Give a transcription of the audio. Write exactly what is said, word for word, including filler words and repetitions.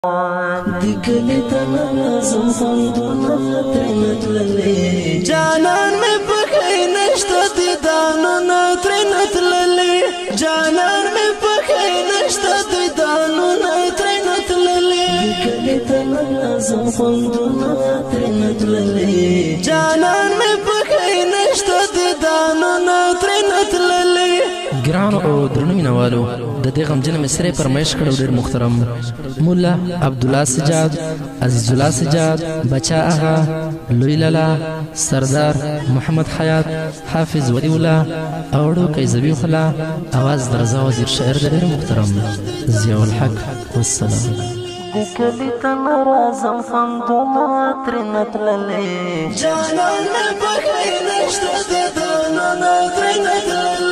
دکلی تنازم خوندونا ترنت للی جانان می پخی نشتا دیدانونا ترنت للی جانان می پخی نشتا دیدانونا ترنت للی دکلی تنازم خوندونا ترنت للی جانان می پخی نشتا دیدانونا ترنت للی ګرانو او درنو مینوالو د دې غمجنې مسرې فرمایش کړو ډېر محترم مولا عبدالله سجاد عزیز الله سجاد بچا اغا لوی لالا سردار محمد حیات حافظ ولی الله اوړو کیزوی خلا اواز درزا وزیر شاعر د ډېر محترم ضیاء الحق والسلام دکلی تنازم خوندونا ترنت للی جانان می پخی نشتا دیدانونا ترنت للی